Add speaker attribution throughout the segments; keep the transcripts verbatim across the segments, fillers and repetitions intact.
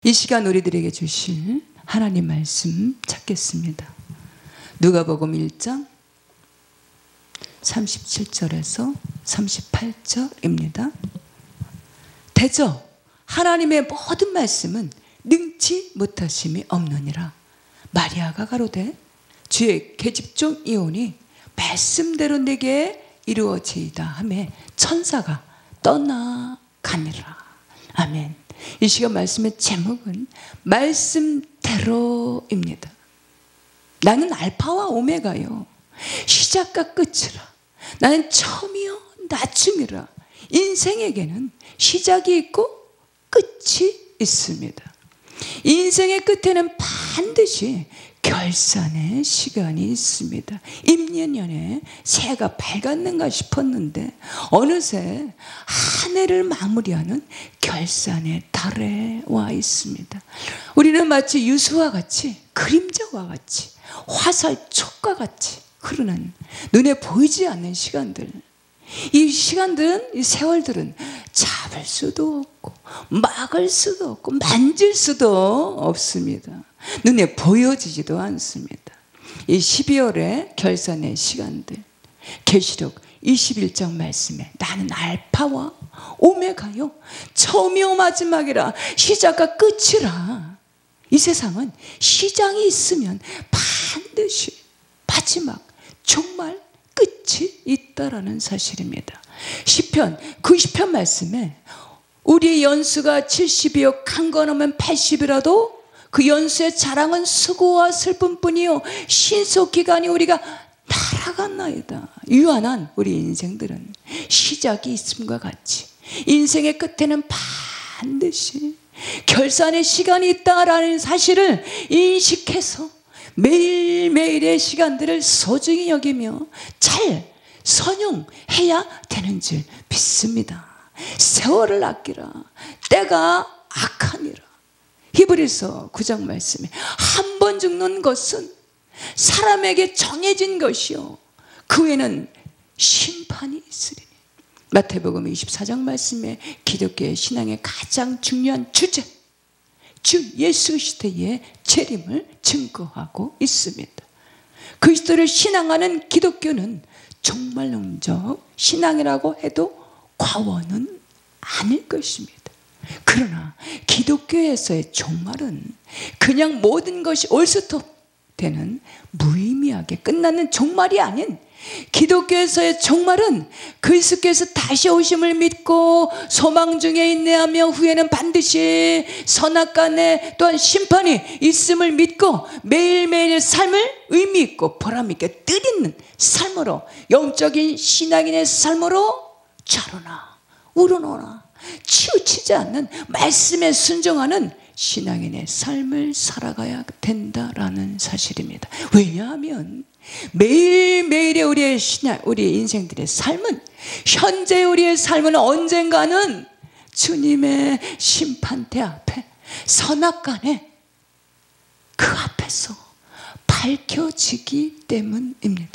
Speaker 1: 이 시간 우리들에게 주실 하나님 말씀 찾겠습니다. 누가복음 일 장 삼십칠 절에서 삼십팔 절입니다. 대저 하나님의 모든 말씀은 능치 못하심이 없느니라. 마리아가 가로되 주의 계집종 이오니 말씀대로 내게 이루어지이다 하매 천사가 떠나가니라. 아멘. 이 시간 말씀의 제목은 말씀대로입니다. 나는 알파와 오메가요, 시작과 끝이라. 나는 처음이요 나중이라. 인생에게는 시작이 있고 끝이 있습니다. 인생의 끝에는 반드시 결산의 시간이 있습니다. 임년년에 새해가 밝았는가 싶었는데 어느새 한 해를 마무리하는 결산의 달에 와 있습니다. 우리는 마치 유수와 같이, 그림자와 같이, 화살촉과 같이 흐르는 눈에 보이지 않는 시간들, 이 시간들은, 이 세월들은 잡을 수도 없고 막을 수도 없고 만질 수도 없습니다. 눈에 보여지지도 않습니다. 이 십이월의 결산의 시간들, 계시록 이십일 장 말씀에 나는 알파와 오메가요, 처음이요 마지막이라, 시작과 끝이라. 이 세상은 시작이 있으면 반드시 마지막, 정말 끝이 있다라는 사실입니다. 시편 구십 편 말씀에 우리의 연수가 칠십이요 강건하면 팔십이라도 그 연수의 자랑은 수고와 슬픔뿐이요 신속기간이 우리가 날아갔나이다. 유한한 우리 인생들은 시작이 있음과 같이 인생의 끝에는 반드시 결산의 시간이 있다라는 사실을 인식해서 매일매일의 시간들을 소중히 여기며 잘 선용해야 되는 줄 믿습니다. 세월을 아끼라. 때가 악하니라. 히브리서 구 장 말씀에 한 번 죽는 것은 사람에게 정해진 것이요 그 후에는 심판이 있으리니. 마태복음 이십사 장 말씀에 기독교의 신앙의 가장 중요한 주제, 주 예수 그리스도의 재림을 증거하고 있습니다. 그리스도를 신앙하는 기독교는 종말론적 신앙이라고 해도 과언은 아닐 것입니다. 그러나 기독교에서의 종말은 그냥 모든 것이 올스톱되는 무의미하게 끝나는 종말이 아닌, 기독교에서의 종말은 그리스도께서 다시 오심을 믿고 소망 중에 인내하며 후에는 반드시 선악간에 또한 심판이 있음을 믿고 매일매일의 삶을 의미 있고 보람 있게 뜻있는 삶으로, 영적인 신앙인의 삶으로 좌로나 우러노나 치우치지 않는 말씀에 순종하는 신앙인의 삶을 살아가야 된다라는 사실입니다. 왜냐하면 매일매일의 우리의 신앙, 우리의 인생들의 삶은, 현재 우리의 삶은 언젠가는 주님의 심판대 앞에, 선악간에 그 앞에서 밝혀지기 때문입니다.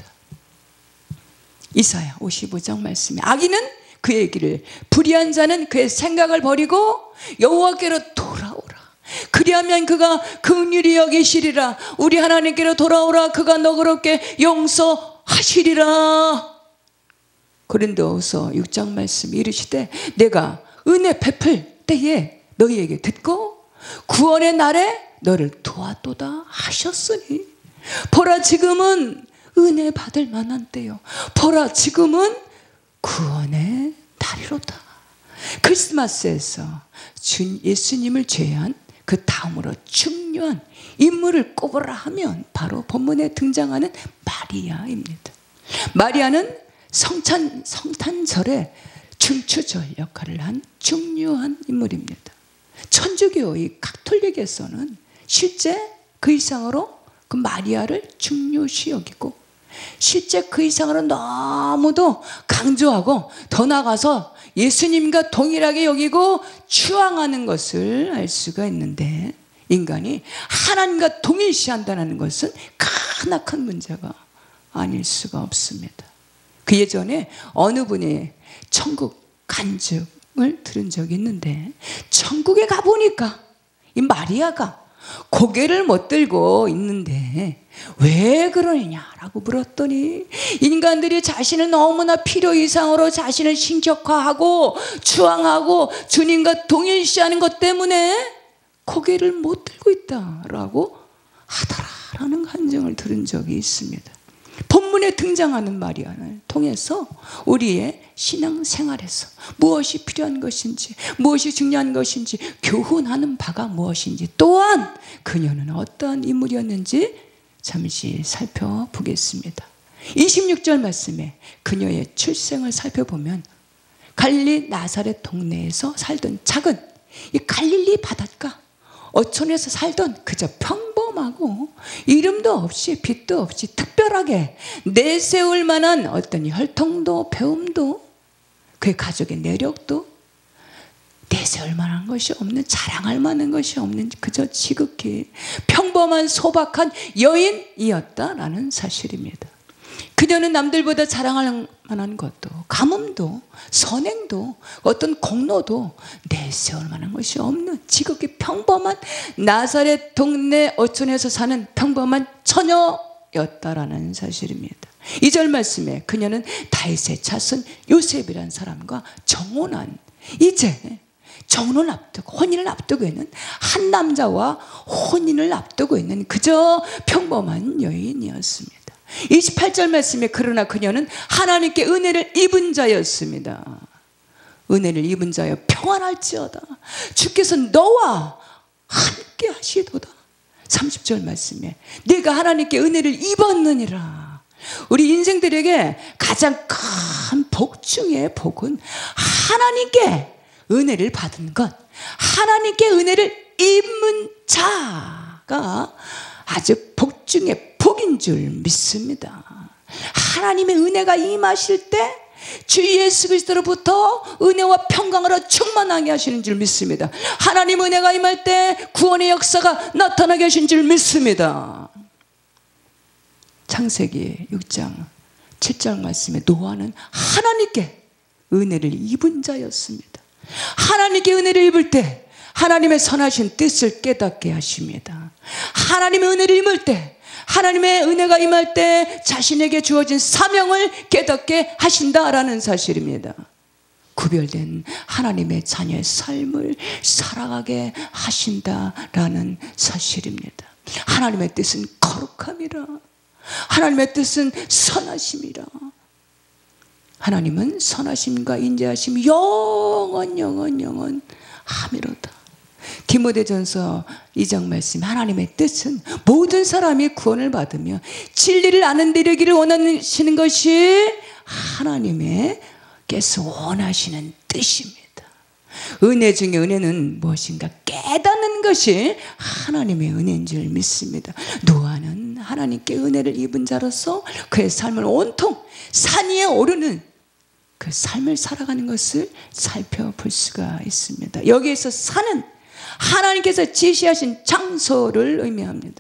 Speaker 1: 이사야 오십오 장 말씀에 악인은 그의 길을, 불의한 자는 그의 생각을 버리고 여호와께로 돌아오라. 그리하면 그가 긍휼히 여기시리라. 우리 하나님께로 돌아오라. 그가 너그럽게 용서하시리라. 고린도후서 육 장 말씀 이르시되 내가 은혜 베풀 때에 너희에게 듣고 구원의 날에 너를 도왔도다 하셨으니 보라 지금은 은혜 받을 만한 때요, 보라 지금은 구원의 날이로다. 크리스마스에서 주 예수님을 제외한 그 다음으로 중요한 인물을 꼽으라 하면 바로 본문에 등장하는 마리아입니다. 마리아는 성찬, 성탄절에 중추절 역할을 한 중요한 인물입니다. 천주교 이 가톨릭에서는 실제 그 이상으로 그 마리아를 중요시 여기고, 실제 그 이상으로 너무도 강조하고 더 나아가서 예수님과 동일하게 여기고 추앙하는 것을 알 수가 있는데, 인간이 하나님과 동일시한다는 것은 크나큰 문제가 아닐 수가 없습니다. 그 예전에 어느 분이 천국 간증을 들은 적이 있는데, 천국에 가보니까 이 마리아가 고개를 못 들고 있는데 왜 그러느냐라고 물었더니 인간들이 자신을 너무나 필요 이상으로 자신을 신격화하고 추앙하고 주님과 동일시하는 것 때문에 고개를 못 들고 있다라고 하더라라는 간증을 들은 적이 있습니다. 본문에 등장하는 마리아를 통해서 우리의 신앙생활에서 무엇이 필요한 것인지, 무엇이 중요한 것인지 교훈하는 바가 무엇인지, 또한 그녀는 어떠한 인물이었는지 잠시 살펴보겠습니다. 이십육 절 말씀에 그녀의 출생을 살펴보면 갈릴리 나사렛 동네에서 살던 작은 이 갈릴리 바닷가 어촌에서 살던 그저 평범하고 이름도 없이 빛도 없이 특별하게 내세울 만한 어떤 혈통도 배움도 그의 가족의 내력도 내세울 만한 것이 없는, 자랑할 만한 것이 없는 그저 지극히 평범한 소박한 여인이었다라는 사실입니다. 그녀는 남들보다 자랑할 만한 것도, 가뭄도, 선행도, 어떤 공로도 내세울 만한 것이 없는 지극히 평범한 나사렛 동네 어촌에서 사는 평범한 처녀였다라는 사실입니다. 이 절 말씀에 그녀는 다윗의 자손 요셉이라는 사람과 정혼한, 이제 정혼을 앞두고 혼인을 앞두고 있는 한 남자와 혼인을 앞두고 있는 그저 평범한 여인이었습니다. 이십팔 절 말씀에 그러나 그녀는 하나님께 은혜를 입은 자였습니다. 은혜를 입은 자여 평안할지어다. 주께서 너와 함께 하시도다. 삼십 절 말씀에 네가 하나님께 은혜를 입었느니라. 우리 인생들에게 가장 큰 복 중의 복은 하나님께 은혜를 받은 것, 하나님께 은혜를 입은 자가 아주 복 중의 복인 줄 믿습니다. 하나님의 은혜가 임하실 때 주 예수 그리스도로부터 은혜와 평강으로 충만하게 하시는 줄 믿습니다. 하나님 은혜가 임할 때 구원의 역사가 나타나게 하신 줄 믿습니다. 창세기 육 장 칠 절 말씀에 노아는 하나님께 은혜를 입은 자였습니다. 하나님께 은혜를 입을 때 하나님의 선하신 뜻을 깨닫게 하십니다. 하나님의 은혜를 입을 때, 하나님의 은혜가 임할 때 자신에게 주어진 사명을 깨닫게 하신다라는 사실입니다. 구별된 하나님의 자녀의 삶을 살아가게 하신다라는 사실입니다. 하나님의 뜻은 거룩함이라. 하나님의 뜻은 선하심이라. 하나님은 선하심과 인자하심 영원 영원 영원 하미로다. 디모데전서 이 장 말씀, 하나님의 뜻은 모든 사람이 구원을 받으며 진리를 아는 데 이르기를 원하시는 것이 하나님께서 원하시는 뜻입니다. 은혜 중에 은혜는 무엇인가 깨닫는 것이 하나님의 은혜인 줄 믿습니다. 노아는 하나님께 은혜를 입은 자로서 그의 삶을 온통 산 위에 오르는 그 삶을 살아가는 것을 살펴볼 수가 있습니다. 여기에서 산은 하나님께서 지시하신 장소를 의미합니다.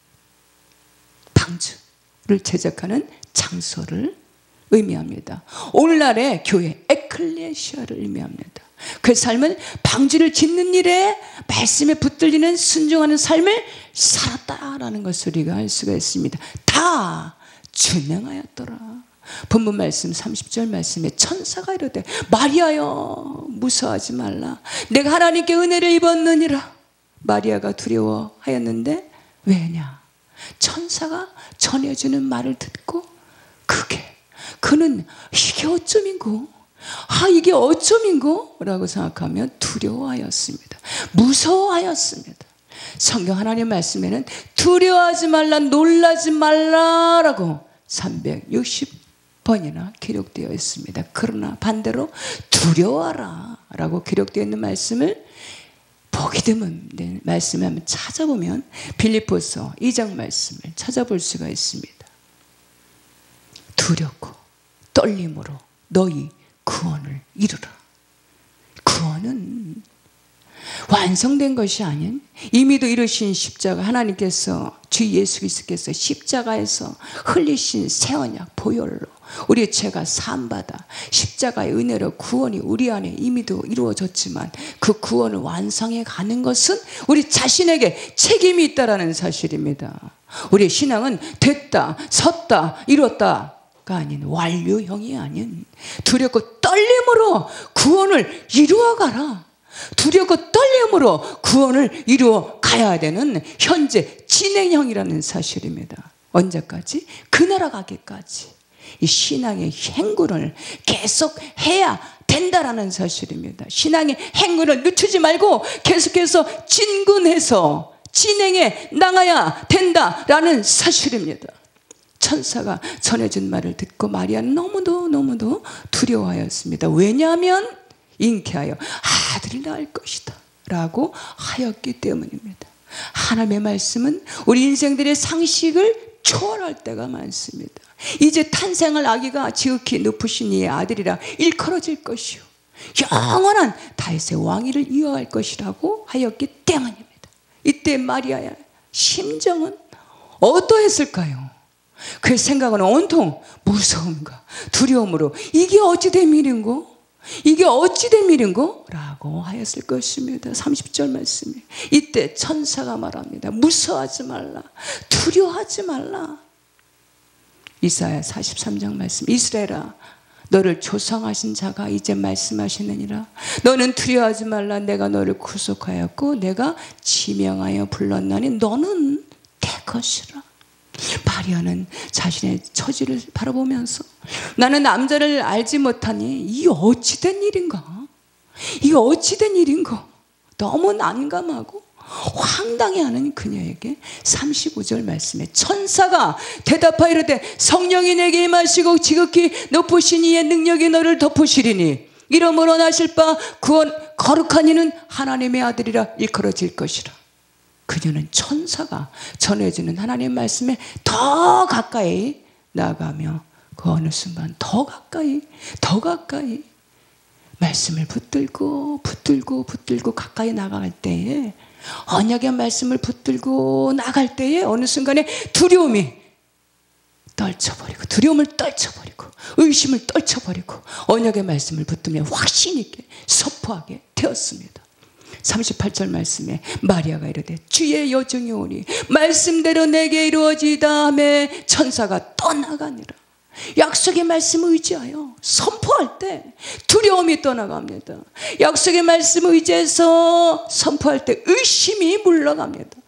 Speaker 1: 방주를 제작하는 장소를 의미합니다. 오늘날의 교회 에클레시아를 의미합니다. 그 삶은 방주를 짓는 일에 말씀에 붙들리는 순종하는 삶을 살았다라는 것을 우리가 알 수가 있습니다. 다 준행하였더라. 본문 말씀 삼십 절 말씀에 천사가 이르되 마리아여 무서워하지 말라. 내가 하나님께 은혜를 입었느니라. 마리아가 두려워하였는데 왜냐? 천사가 전해주는 말을 듣고 그게 그는 이게 어쩌민고? 아 이게 어쩌민고? 라고 생각하며 두려워하였습니다. 무서워하였습니다. 성경 하나님 말씀에는 두려워하지 말라, 놀라지 말라라고 삼백육십 번이나 기록되어 있습니다. 그러나 반대로 두려워하라 라고 기록되어 있는 말씀을 보기 드문 말씀을 한번 찾아보면 빌립보서 이 장 말씀을 찾아볼 수가 있습니다. 두렵고 떨림으로 너희 구원을 이루라. 구원은 완성된 것이 아닌 이미도 이루신 십자가, 하나님께서 주 예수 그리스도께서 십자가에서 흘리신 새 언약 보혈로 우리의 죄가 사함받아 십자가의 은혜로 구원이 우리 안에 이미도 이루어졌지만 그 구원을 완성해 가는 것은 우리 자신에게 책임이 있다라는 사실입니다. 우리의 신앙은 됐다, 섰다, 이뤘다가 아닌, 완료형이 아닌 두렵고 떨림으로 구원을 이루어가라, 두렵고 떨림으로 구원을 이루어 가야 되는 현재 진행형이라는 사실입니다. 언제까지? 그 나라 가기까지 이 신앙의 행군을 계속 해야 된다라는 사실입니다. 신앙의 행군을 늦추지 말고 계속해서 진군해서 진행해 나가야 된다라는 사실입니다. 천사가 전해준 말을 듣고 마리아는 너무도 너무도 두려워하였습니다. 왜냐하면 잉태하여 아들을 낳을 것이다 라고 하였기 때문입니다. 하나님의 말씀은 우리 인생들의 상식을 초월할 때가 많습니다. 이제 탄생할 아기가 지극히 높으신 이의 아들이라 일컬어질 것이요 영원한 다윗의 왕위를 이어갈 것이라고 하였기 때문입니다. 이때 마리아의 심정은 어떠했을까요? 그의 생각은 온통 무서움과 두려움으로 이게 어찌 된 일인고? 이게 어찌 된 일인고? 라고 하였을 것입니다. 삼십 절 말씀에 이때 천사가 말합니다. 무서워하지 말라, 두려워하지 말라. 이사야 사십삼 장 말씀, 이스라엘아 너를 조성하신 자가 이제 말씀하시느니라. 너는 두려워하지 말라. 내가 너를 구속하였고 내가 지명하여 불렀나니 너는 내 것이라. 마리아는 자신의 처지를 바라보면서 나는 남자를 알지 못하니 이게 어찌된 일인가? 이게 어찌된 일인가? 너무 난감하고 황당해하는 그녀에게 삼십오 절 말씀에 천사가 대답하여 이르되 성령이 내게 임하시고 지극히 높으신 이의 능력이 너를 덮으시리니 이러므로 나실 바 구원 거룩한 이는 하나님의 아들이라 일컬어질 것이라. 그녀는 천사가 전해주는 하나님의 말씀에 더 가까이 나아가며 그 어느 순간 더 가까이 더 가까이 말씀을 붙들고 붙들고 붙들고 가까이 나갈 때에 언약의 말씀을 붙들고 나갈 때에 어느 순간에 두려움이 떨쳐버리고 두려움을 떨쳐버리고 의심을 떨쳐버리고 언약의 말씀을 붙들며 확신 있게 선포하게 되었습니다. 삼십팔 절 말씀에 마리아가 이르되 주의 여종이 오니 말씀대로 내게 이루어지이다 하며 천사가 떠나가니라. 약속의 말씀을 의지하여 선포할 때 두려움이 떠나갑니다. 약속의 말씀을 의지해서 선포할 때 의심이 물러갑니다.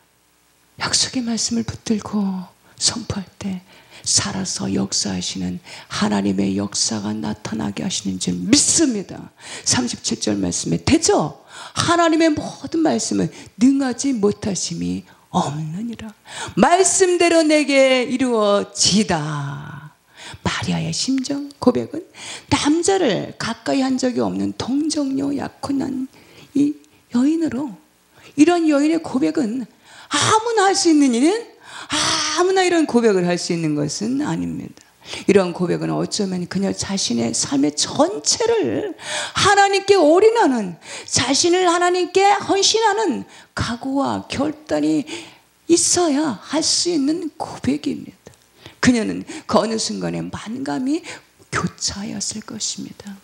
Speaker 1: 약속의 말씀을 붙들고 선포할 때 살아서 역사하시는 하나님의 역사가 나타나게 하시는 줄 믿습니다. 삼십칠 절 말씀에 대저 하나님의 모든 말씀은 능하지 못하심이 없느니라. 말씀대로 내게 이루어지다. 마리아의 심정 고백은 남자를 가까이 한 적이 없는 동정녀 약혼한 이 여인으로, 이런 여인의 고백은 아무나 할 수 있는 일은 아무나 이런 고백을 할 수 있는 것은 아닙니다. 이런 고백은 어쩌면 그녀 자신의 삶의 전체를 하나님께 올인하는, 자신을 하나님께 헌신하는 각오와 결단이 있어야 할 수 있는 고백입니다. 그녀는 그 어느 순간에 만감이 교차하였을 것입니다.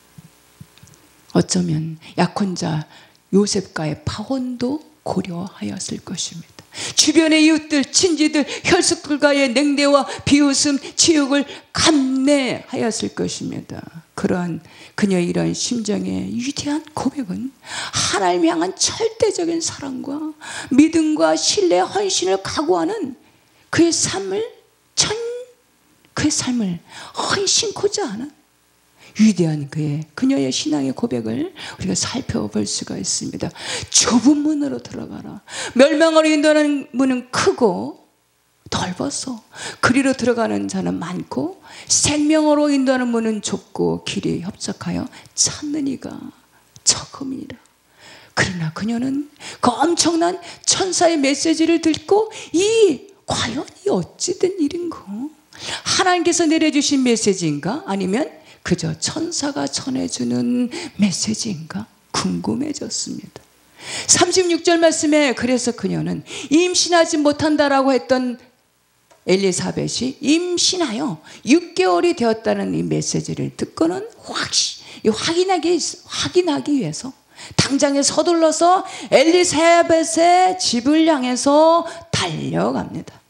Speaker 1: 어쩌면 약혼자 요셉과의 파혼도 고려하였을 것입니다. 주변의 이웃들, 친지들, 혈속들과의 냉대와 비웃음, 치욕을 감내하였을 것입니다. 그러한 그녀의 이러한 심정의 위대한 고백은 하나님 향한 절대적인 사랑과 믿음과 신뢰, 헌신을 각오하는 그의 삶을 전 그의 삶을 헌신코자 하는 위대한 그의 그녀의 신앙의 고백을 우리가 살펴볼 수가 있습니다. 좁은 문으로 들어가라. 멸망으로 인도하는 문은 크고 넓어서 그리로 들어가는 자는 많고 생명으로 인도하는 문은 좁고 길이 협착하여 찾는 이가 적음이라. 그러나 그녀는 그 엄청난 천사의 메시지를 듣고 이 과연 이 어찌된 일인가? 하나님께서 내려주신 메시지인가? 아니면 그저 천사가 전해주는 메시지인가? 궁금해졌습니다. 삼십육 절 말씀에 그래서 그녀는 임신하지 못한다라고 했던 엘리사벳이 임신하여 육 개월이 되었다는 이 메시지를 듣고는 확신, 확인하기, 확인하기 위해서 당장에 서둘러서 엘리사벳의 집을 향해서 달려갑니다.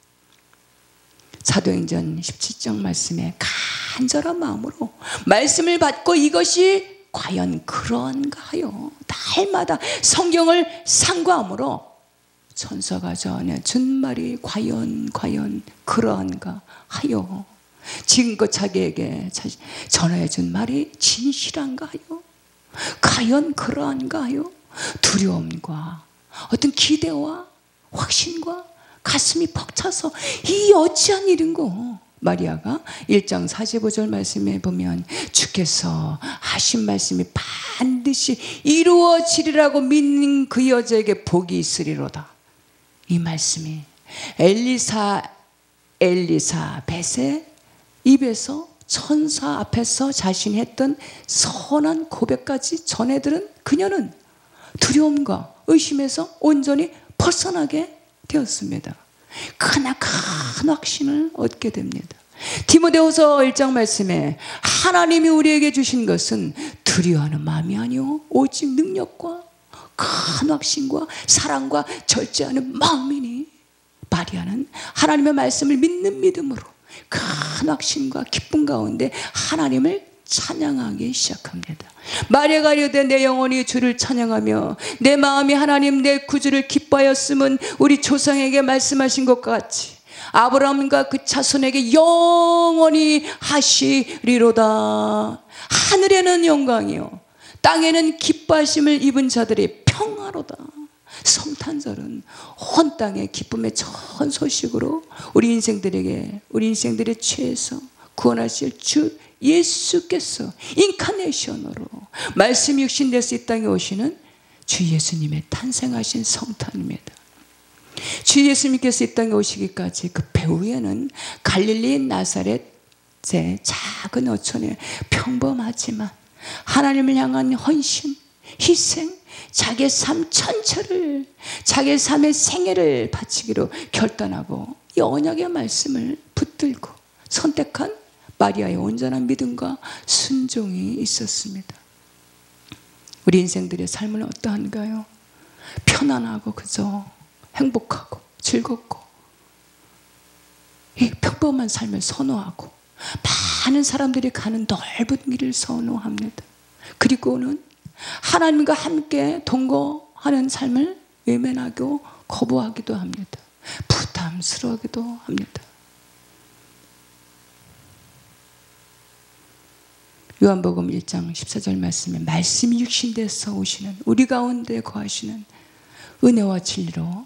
Speaker 1: 사도행전 십칠 장 말씀에 간절한 마음으로 말씀을 받고 이것이 과연 그러한가 하여 날마다 성경을 상고함으로 천사가 전해준 말이 과연 과연 그러한가 하여 지금껏 자기에게 전해준 말이 진실한가 하여 과연 그러한가 하여 두려움과 어떤 기대와 확신과 가슴이 벅차서 이 어찌한 일인고 마리아가 일 장 사십오 절 말씀에 보면 주께서 하신 말씀이 반드시 이루어지리라고 믿는 그 여자에게 복이 있으리로다. 이 말씀이 엘리사 엘리사벳의 입에서 천사 앞에서 자신이 했던 선한 고백까지 전해들은 그녀는 두려움과 의심에서 온전히 벗어나게 되었습니다. 크나큰 확신을 얻게 됩니다. 디모데후서 일 장 말씀에 하나님이 우리에게 주신 것은 두려워하는 마음이 아니오 오직 능력과 큰 확신과 사랑과 절제하는 마음이니 마리아는 하나님의 말씀을 믿는 믿음으로 큰 확신과 기쁨 가운데 하나님을 찬양하기 시작합니다. 마리아가 이르되 내 영혼이 주를 찬양하며 내 마음이 하나님 내 구주를 기뻐하였음은 우리 조상에게 말씀하신 것과 같이 아브라함과 그 자손에게 영원히 하시리로다. 하늘에는 영광이요 땅에는 기뻐하심을 입은 자들이 평화로다. 성탄절은 온 땅의 기쁨의 전 소식으로 우리 인생들에게 우리 인생들의 죄에서 구원하실 주 예수께서 인카네이션으로 말씀 육신 돼서 이 땅에 오시는 주 예수님의 탄생하신 성탄입니다. 주 예수님께서 이 땅에 오시기까지 그 배후에는 갈릴리 나사렛의 작은 어촌에 평범하지만 하나님을 향한 헌신, 희생, 자기의 삶 전체를 자기의 삶의 생애를 바치기로 결단하고 이 언약의 말씀을 붙들고 선택한 마리아의 온전한 믿음과 순종이 있었습니다. 우리 인생들의 삶은 어떠한가요? 편안하고 그저 행복하고 즐겁고 이 평범한 삶을 선호하고 많은 사람들이 가는 넓은 길을 선호합니다. 그리고는 하나님과 함께 동거하는 삶을 외면하고 거부하기도 합니다. 부담스러워하기도 합니다. 요한복음 일 장 십사 절 말씀에 말씀이 육신돼서 오시는 우리 가운데 거하시는 은혜와 진리로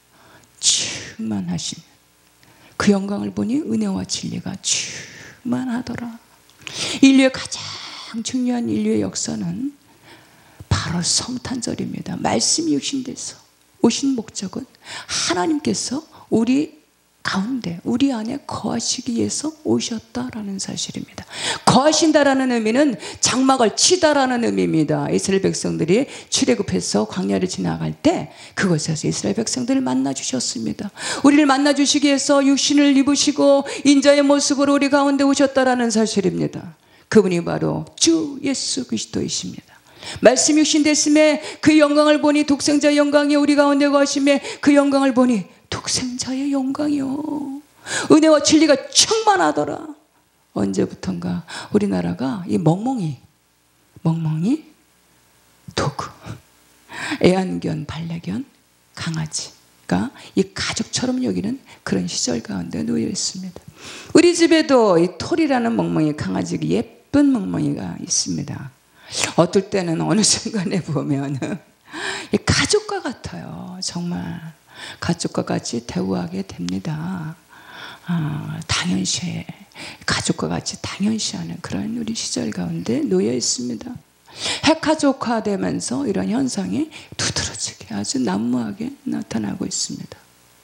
Speaker 1: 충만하신 그 영광을 보니 은혜와 진리가 충만하더라. 인류의 가장 중요한 인류의 역사는 바로 성탄절입니다. 말씀이 육신돼서 오신 목적은 하나님께서 우리 가운데 우리 안에 거하시기 위해서 오셨다라는 사실입니다. 거하신다라는 의미는 장막을 치다라는 의미입니다. 이스라엘 백성들이 출애굽해서 광야를 지나갈 때 그곳에서 이스라엘 백성들을 만나 주셨습니다. 우리를 만나 주시기 위해서 육신을 입으시고 인자의 모습으로 우리 가운데 오셨다라는 사실입니다. 그분이 바로 주 예수 그리스도이십니다. 말씀 육신 됐음에 그 영광을 보니 독생자의 영광이 우리 가운데 거하심에 그 영광을 보니 독생자의 영광이요 은혜와 진리가 충만하더라. 언제부턴가 우리나라가 이 멍멍이 멍멍이 도구 애완견 반려견 강아지가 이 가족처럼 여기는 그런 시절 가운데 놓여 있습니다. 우리 집에도 이 톨이라는 멍멍이 강아지 예쁜 멍멍이가 있습니다. 어떨 때는 어느 순간에 보면 가족과 같아요. 정말 가족과 같이 대우하게 됩니다. 아, 당연시 가족과 같이 당연시하는 그런 우리 시절 가운데 놓여 있습니다. 핵가족화되면서 이런 현상이 두드러지게 아주 난무하게 나타나고 있습니다.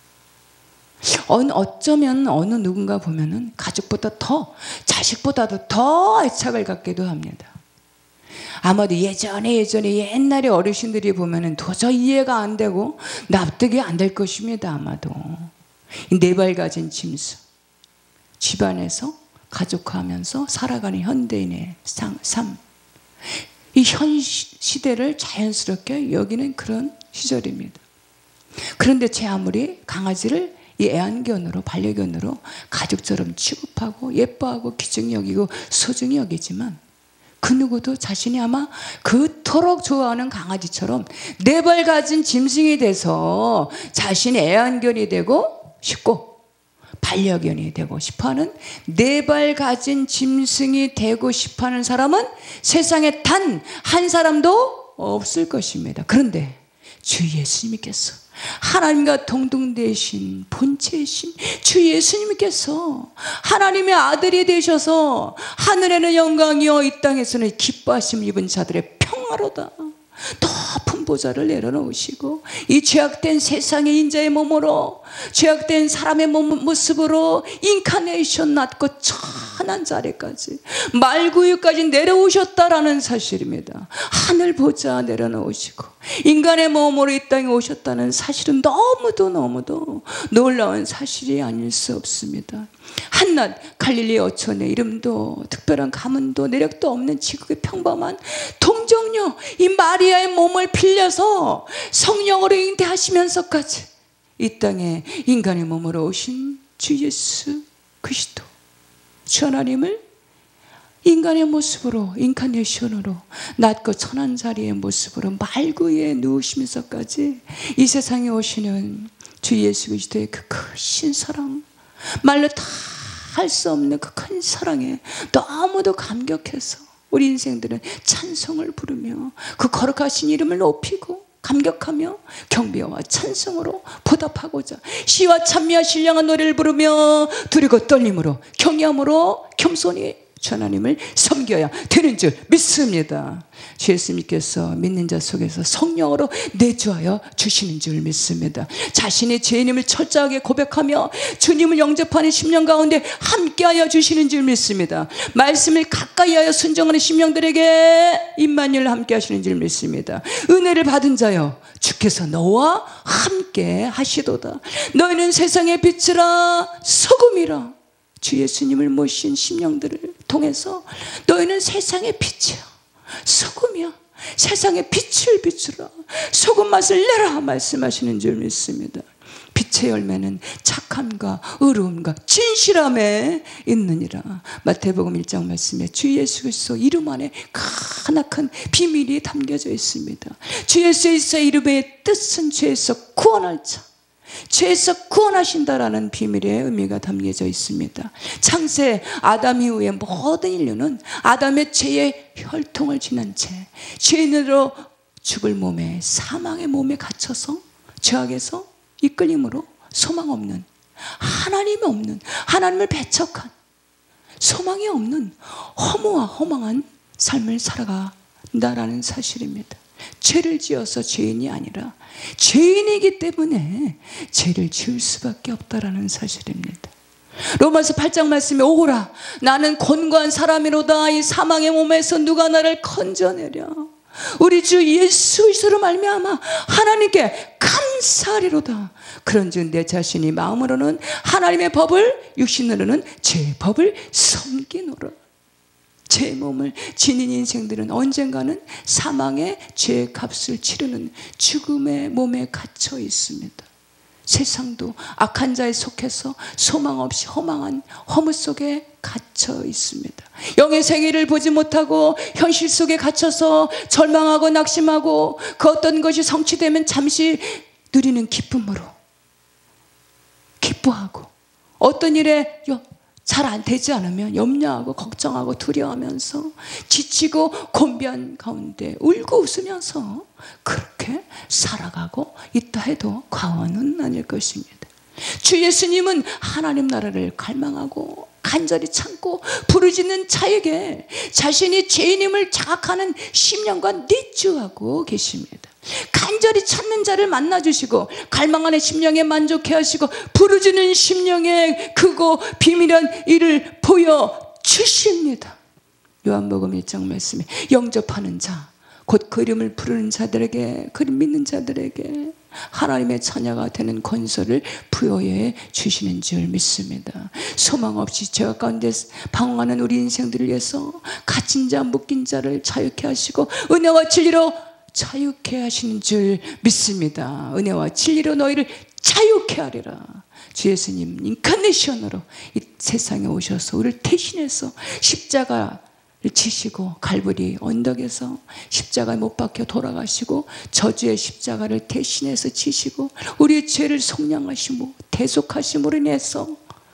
Speaker 1: 어쩌면 어느 누군가 보면은 가족보다 더 자식보다도 더 애착을 갖기도 합니다. 아마도 예전에 예전에 옛날에 어르신들이 보면은 도저히 이해가 안 되고 납득이 안 될 것입니다. 아마도 네 발 가진 짐승, 집안에서 가족화하면서 살아가는 현대인의 삶, 이 현 시대를 자연스럽게 여기는 그런 시절입니다. 그런데 제 아무리 강아지를 이 애완견으로, 반려견으로 가족처럼 취급하고 예뻐하고 귀중히 여기고 소중히 여기지만 그 누구도 자신이 아마 그토록 좋아하는 강아지처럼 네 발 가진 짐승이 돼서 자신의 애완견이 되고 싶고 반려견이 되고 싶어하는, 네 발 가진 짐승이 되고 싶어하는 사람은 세상에 단 한 사람도 없을 것입니다. 그런데 주 예수님께서, 하나님과 동등되신 본체이신 주 예수님께서 하나님의 아들이 되셔서 하늘에는 영광이요 이 땅에서는 기뻐하심 입은 자들의 평화로다 높은 보좌를 내려놓으시고 이 죄악된 세상의 인자의 몸으로, 죄악된 사람의 몸, 모습으로 인카네이션 낳고 천한 자리까지 말구유까지 내려오셨다라는 사실입니다. 하늘 보좌 내려놓으시고 인간의 몸으로 이 땅에 오셨다는 사실은 너무도 너무도 놀라운 사실이 아닐 수 없습니다. 한낱 갈릴리 어촌에 이름도 특별한 가문도 내력도 없는 지극히 평범한 동정녀 이 마리아의 몸을 빌려서 성령으로 잉태하시면서까지 이 땅에 인간의 몸으로 오신 주 예수 그리스도, 주 하나님을 인간의 모습으로, 인카네이션으로 낮고 천한 자리의 모습으로 말구에 누우시면서까지 이 세상에 오시는 주 예수 그리스도의 그 크신 사랑, 말로 다 할 수 없는 그 큰 사랑에 너무도 감격해서 우리 인생들은 찬송을 부르며 그 거룩하신 이름을 높이고 감격하며 경배와 찬송으로 보답하고자 시와 찬미와 신령한 노래를 부르며 두리고 떨림으로 경외함으로 겸손히 주 하나님을 섬겨야 되는 줄 믿습니다. 주 예수님께서 믿는 자 속에서 성령으로 내주하여 주시는 줄 믿습니다. 자신의 죄인임을 철저하게 고백하며 주님을 영접하는 심령 가운데 함께하여 주시는 줄 믿습니다. 말씀을 가까이하여 순종하는 심령들에게 임마누엘 함께 하시는 줄 믿습니다. 은혜를 받은 자여 주께서 너와 함께 하시도다. 너희는 세상의 빛이라 소금이라. 주 예수님을 모신 심령들을 통해서 너희는 세상의 빛이야, 소금이야. 세상에 빛을 비추라, 소금 맛을 내라 말씀하시는 줄 믿습니다. 빛의 열매는 착함과 의로움과 진실함에 있느니라. 마태복음 일 장 말씀에 주 예수 그리스도 이름 안에 크나큰 비밀이 담겨져 있습니다. 주 예수 그리스도의 이름의 뜻은 죄에서 구원할 자, 죄에서 구원하신다라는 비밀의 의미가 담겨져 있습니다. 창세 아담 이후의 모든 인류는 아담의 죄의 혈통을 지난 채 죄인으로 죽을 몸에, 사망의 몸에 갇혀서 죄악에서 이끌림으로 소망 없는, 하나님이 없는, 하나님을 배척한, 소망이 없는 허무와 허망한 삶을 살아간다라는 사실입니다. 죄를 지어서 죄인이 아니라 죄인이기 때문에 죄를 지을 수밖에 없다라는 사실입니다. 로마서 팔 장 말씀에 오호라 나는 곤고한 사람이로다. 이 사망의 몸에서 누가 나를 건져내랴. 우리 주 예수 그리스도로 말미암아 하나님께 감사하리로다. 그런즉 내 자신이 마음으로는 하나님의 법을, 육신으로는 제 법을 섬기노라. 제 몸을 지닌 인생들은 언젠가는 사망의 죄의 값을 치르는 죽음의 몸에 갇혀 있습니다. 세상도 악한 자에 속해서 소망 없이 허망한 허무 속에 갇혀 있습니다. 영의 생애를 보지 못하고 현실 속에 갇혀서 절망하고 낙심하고 그 어떤 것이 성취되면 잠시 누리는 기쁨으로 기뻐하고, 어떤 일에 잘 안 되지 않으면 염려하고 걱정하고 두려워하면서 지치고 곤비한 가운데 울고 웃으면서 그렇게 살아가고 있다 해도 과언은 아닐 것입니다. 주 예수님은 하나님 나라를 갈망하고 간절히 참고 부르짖는 자에게 자신이 죄인임을 자각하는 심령과 내주하고 계십니다. 간절히 찾는 자를 만나주시고 갈망하는 심령에 만족해 하시고 부르짖는 심령에 크고 비밀한 일을 보여주십니다. 요한복음 일 장 말씀에 영접하는 자, 곧 그 이름을 부르는 자들에게, 그 믿는 자들에게 하나님의 자녀가 되는 권세를 부여해 주시는 줄 믿습니다. 소망 없이 죄악 가운데 방황하는 우리 인생들을 위해서 갇힌 자, 묶인 자를 자유케 하시고 은혜와 진리로 자유케 하시는 줄 믿습니다. 은혜와 진리로 너희를 자유케 하리라. 주 예수님 인카네이션으로 이 세상에 오셔서 우리를 대신해서 십자가를 지시고 갈보리 언덕에서 십자가에 못 박혀 돌아가시고 저주의 십자가를 대신해서 지시고 우리의 죄를 속량하시고 대속하심으로 인해서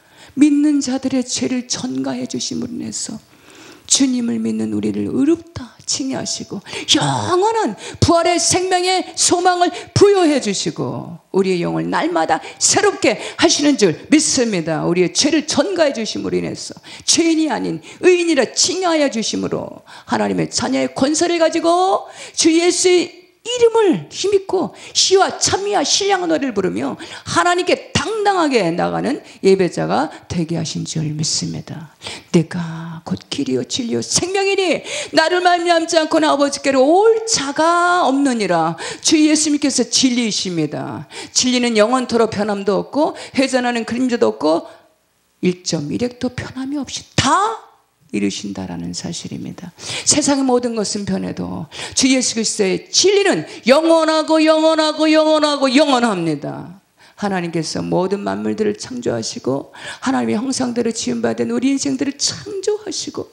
Speaker 1: 믿는 자들의 죄를 전가해 주심으로 인해서 주님을 믿는 우리를 의롭다 칭의하시고 영원한 부활의 생명의 소망을 부여해 주시고 우리의 영을 날마다 새롭게 하시는 줄 믿습니다. 우리의 죄를 전가해 주심으로 인해서 죄인이 아닌 의인이라 칭하여 주심으로 하나님의 자녀의 권세를 가지고 주 예수의 이름을 힘입고 시와 찬미와 신령한 노래를 부르며 하나님께 당당하게 나가는 예배자가 되게 하신 줄 믿습니다. 내가 곧 길이요 진리요 생명이니 나를 말미암지 않고는 아버지께로 올 자가 없느니라. 주 예수님께서 진리이십니다. 진리는 영원토록 변함도 없고 회전하는 그림자도 없고 일 점 일 획도 변함이 없이 다 이루신다라는 사실입니다. 세상의 모든 것은 변해도 주 예수 그리스도의 진리는 영원하고 영원하고 영원하고 영원합니다. 하나님께서 모든 만물들을 창조하시고 하나님의 형상대로 지음받은 우리 인생들을 창조하시고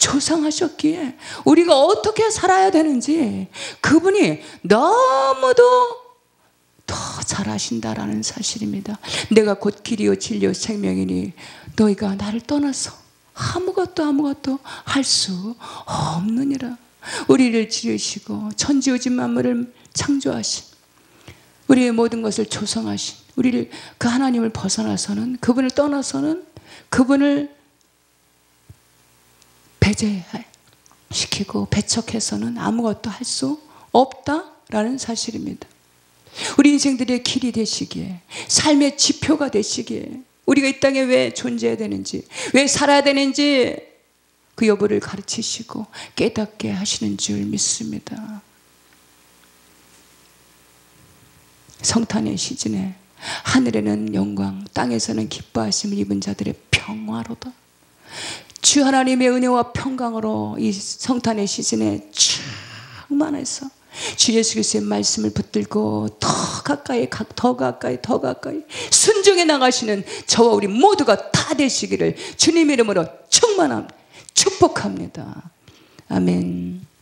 Speaker 1: 조상하셨기에 우리가 어떻게 살아야 되는지 그분이 너무도 더 잘하신다라는 사실입니다. 내가 곧 길이요 진리요 생명이니 너희가 나를 떠나서 아무것도 아무것도 할 수 없느니라. 우리를 지으시고 천지우주 만물을 창조하신 우리의 모든 것을 조성하신 우리를 그 하나님을 벗어나서는 그분을 떠나서는 그분을 배제시키고 배척해서는 아무것도 할 수 없다라는 사실입니다. 우리 인생들의 길이 되시기에 삶의 지표가 되시기에 우리가 이 땅에 왜 존재해야 되는지 왜 살아야 되는지 그 여부를 가르치시고 깨닫게 하시는 줄 믿습니다. 성탄의 시즌에 하늘에는 영광 땅에서는 기뻐하심을 입은 자들의 평화로다. 주 하나님의 은혜와 평강으로 이 성탄의 시즌에 충만해서 주 예수 그리스도의 말씀을 붙들고 더 가까이 더 가까이 더 가까이 순종해 나가시는 저와 우리 모두가 다 되시기를 주님의 이름으로 충만함 축복합니다. 아멘.